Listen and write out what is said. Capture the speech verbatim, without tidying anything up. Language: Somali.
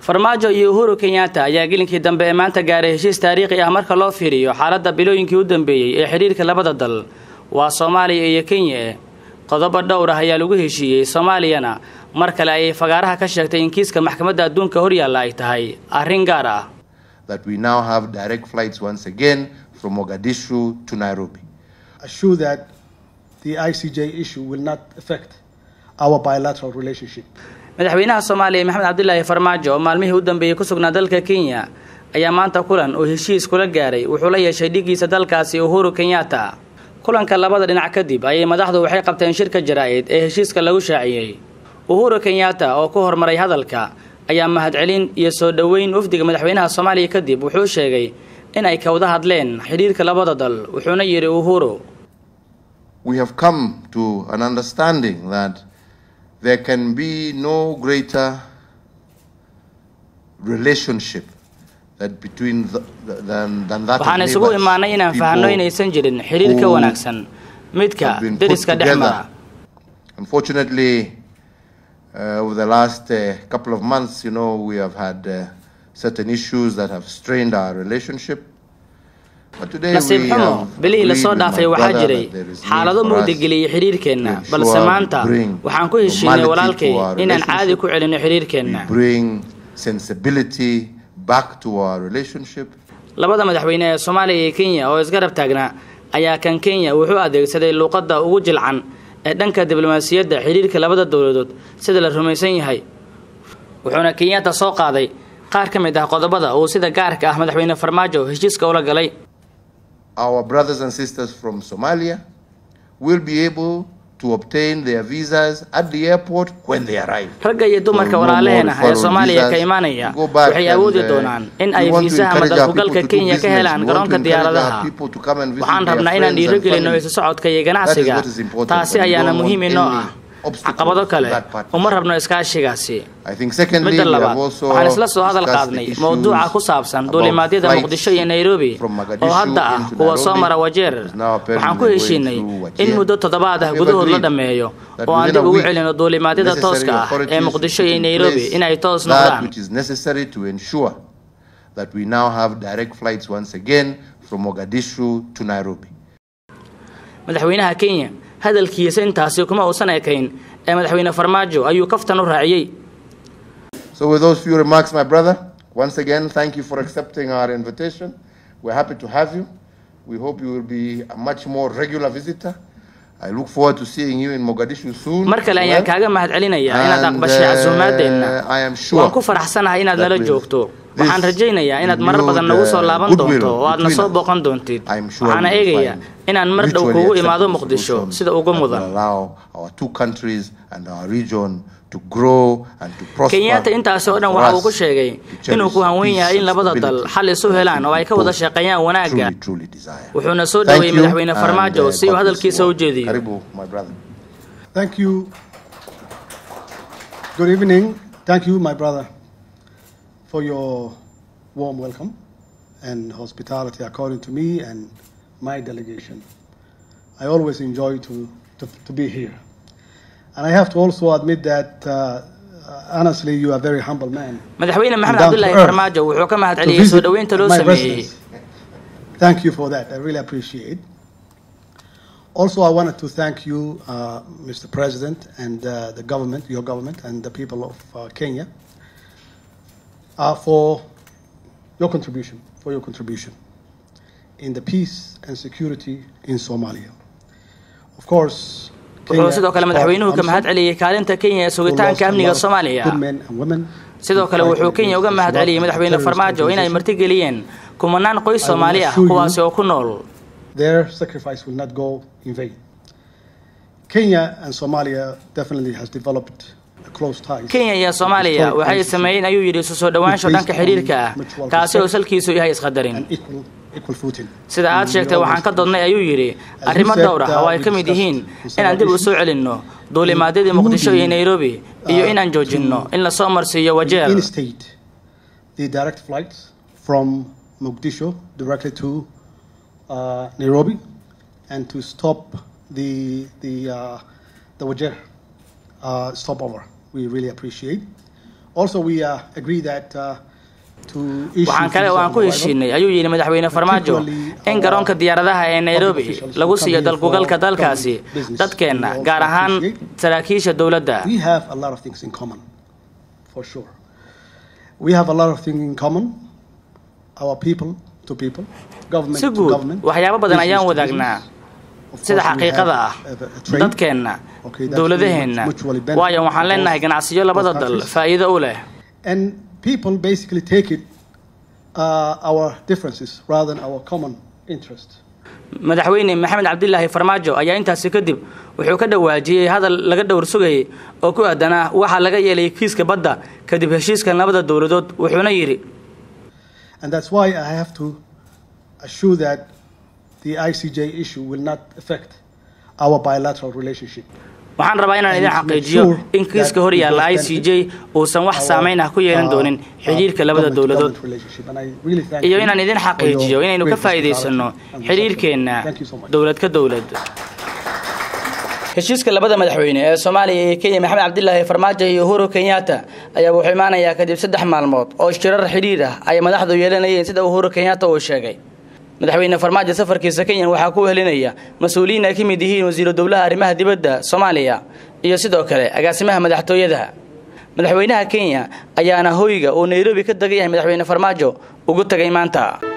Farmaajo iyo Uhuru Kenyatta ayaa gelinkii dambe ee maanta gaaray heshiis taariikhi ah marka loo fiiriyo xaaladda bilooyinkii u dambeeyay ee xiriirka labada dal waa Soomaaliya iyo Kenya. qodobo dhowr ah ayaa lagu heshiiyay Soomaaliyana mar kale ay fagaaraha ka sheegtay in kiiska maxkamadda adduunka hor yaalla ay tahay arrin gaar ah. That we now have direct flights once again from Mogadishu to Nairobi. Assure that the I C J issue will not affect our bilateral relationship. madaxweynaha Soomaaliya Maxamed Cabdullaahi Farmaajo maalmihii u dambeeyay ku sugnaa dalka Kenya ayaa maanta kulan oo heshiis kula gaaray wuxuu la yeeshay dhigiisa dalkaasi Uhuru Kenyatta. kulanka labada dhinac kadib ayay madaxdu waxay qabteen shirka jaraa'id ee heshiiska lagu shaaciyay. Uhuru Kenyatta oo ku hormaray hadalka ayaa mahadcelin iyo soo dhaweyn wafdiga madaxweynaha Soomaaliya kadib wuxuu sheegay in ay ka wada hadleen xiriirka labada dal wuxuuna yiri Uhuru, we have come to an understanding that there can be no greater relationship that between the, than, than that waxaan isugu imaanay inaan fahanno inaysan jirin xiriir ka wanaagsan midka deriska dhexmara. Unfortunately, uh, over the last uh, couple of months, you know, we have had uh, certain issues that have strained our relationship. nasiib xumo bilihii la soo dhaafay waxaa jiray xaalado mugdigeliyay xiriirkeena balse maanta waxaan ku heshiinay walaalkay inaan caadi ku celino xiriirkeena. Bring sensibility back to our relationship. labada madaxweyne ee Soomaaliya iyo Kenya oo isgarab taagnaa ayaa kan Kenya wuxuu adeegsaday luqadda ugu jilcan ee dhanka diblomaasiyadda xiriirka labada dawladood sida la rumaysan yahay. wuxuuna Kenyatta soo qaaday qaar ka mid ah qodobada uu sida gaarka ah madaxweyne Farmaajo heshiiska ula galay. Our brothers and sisters from Somalia will be able to obtain their visas at the airport when they arrive. ragga iyo dumarka walaalaheena ee Soomaaliya ka imaanaya waxay awoodi doonaan in ay fiisaha madalgalka Kenya ka helaan garoonka diyaaradaha. waxaan rabnaa inaan dhiirigelino isu socodka iyo ganacsiga taasi ayaana muhiim inoo ah. caqabado kale uma rabno iskaashigaasi. midda labaad waxaan isla soo hadal qaadnay mowduuca ku saabsan duulimaadyada Muqdisho iyo Nairobi oo hadda ah kuwa soo mara Wajeer. waxaan ku heshiinay in muddo toddobaad ah gudahood la dhameeyo oo aan dib ugu celino duulimaadyada tooska ah ee Muqdisho iyo Nairobi in ay toos noqdaan. Which is necessary to ensure that we now have direct flights once again from Mogadishu to Nairobi. madaxweynaha Kenya hadalkiisa intaasi kuma uusan ekayn ee madaxweyne Farmaajo ayuu kaftan u raaciyay. So with those few remarks, my brother, once again thank you for accepting our invitation. We're happy to have you. We hope you will be a much more regular visitor. I look forward to seeing you in Mogadishu soon. markale ayaan kaaga mahadcelinayaa inaad aqbashay casuumadeena. waan ku faraxsanahay inaad nala joogto. waxaan rajaynayaa inaad mar badan nagu soo laaban doonto oo aad na soo booqan doontid. waxaan eegayaa inaan mar dhow kugu imaado Muqdisho sida ugu mudan. Our two countries and our region to grow and to prosper. Kenyatta intaas oo dhan waxa uu ku sheegay inuu ku hanweyn yahay in labada dal xal isu helaan oo ay ka wada shaqeeyaan wanaagga. wuxuuna soo dhaweeyay madaxweyne Farmaajo si uu hadalkiisa u jeediyo. Thank you. Good evening. Thank you, my brother, for your warm welcome and hospitality according to me and my delegation. I always enjoy to, to, to be here. And I have to also admit that uh, honestly you are a very humble man. madaxweyne Maxamed Cabdullaahi Farmaajo wuxuu ka mahadceliyay soo dhaweynta loo sameeyay. Thank you for that. I really appreciate. Also, I wanted to thank you, uh, Mister President, and uh, the government, your government, and the people of uh, Kenya uh, for your contribution, for your contribution in the peace and security in Somalia. Of course, wuxuu sidoo kale madaxweynuhu ka mahadceliyay kaalinta Kenya ee sugitaanka amniga Soomaaliya. sidoo kale wuxuu Kenya uga mahadceliyay madaxweyne Farmaajo inay martigeliyeen kumanaan qoys Soomaali ah kuwaas oo ku nool. Their sacrifice will not go in vain. Kenya and Somalia definitely has developed a close ties. Kenya iyo Soomaaliya waxay sameeyeen ayuu yiri soo dhawaansho dhanka xiriirka ah kaasi oo salkiisu yahay isqadarin. sida aad sheegtay waxaan ka doodnay ayuu yiri arrimo dhowr ah oo ay ka mid yihiin inaan dib u soo celinno duulimaadyada Muqdisho iyo Nairobi iyo inaan joojinno in la soo marsiiyo Wajeer. The direct flights from Mogadishu directly to uh, Nairobi and to stop the the uh, the Wajeer uh, stopover. We really appreciate. Also, we uh, agree that uh, waxaan kale oo aan ku heshiinay ayuu yiri madaxweyne Farmaajo in garoonka diyaaradaha ee Nairobi lagu siiyo dalkugalka dalkaasi dadkeena gaar ahaan saraakiisha dawladda. We have a lot of things in common, for sure. We have a lot of things in common, our people to people, government to government. waxyaabo badan ayaan wadaagnaa sida xaqiiqada ah dadkeena dawladaheena waayo waxaan leenahay ganacsiyo labada dal faa'iido u leh. And people basically take it uh, our differences rather than our common interest. madaxweyne Maxamed Cabdullaahi Farmaajo ayaa intaas kadib wuxuu ka dhawaajiyay hadal laga dhowr sugay oo ku aadana waxa laga yeelay kiiska badda kadib heshiiska labada dawladood wuxuuna yiri. And that's why I have to assure that the I C J issue will not affect our bilateral relationship. waxaan rabaa inaan idin xaqiijiyo in kiiska hor yaalla I C J uusan wax saameyn ah ku yeelan doonin xiriirka labada dawladood iyo inaan idin xaqiijiyo inaynu ka faa'iideysano xiriirkeena dawlad ka dawlad. heshiiska labada madaxweyne ee Soomaaliya iyo Kenya Maxamed Cabdullaahi Farmaajo iyo Uhuru Kenyatta ayaa wuxuu imaanayaa kadib saddex maalmood oo shirar xiriir ah ay madaxdu yeelanayeen sida Uhuru Kenyatta uu sheegay. madaxweyne Farmaajo safarkiisa Kenya waxa ku helinaya mas'uuliyiin ay kamid yihiin wasiirka dawladda arrimaha dibadda Soomaaliya iyo sidoo kale agaasimaha madaxtooyada. madaxweynaha Kenya ayaana hoyga oo Nairobi ka tagay madaxweyne Farmaajo ugu tagay maanta.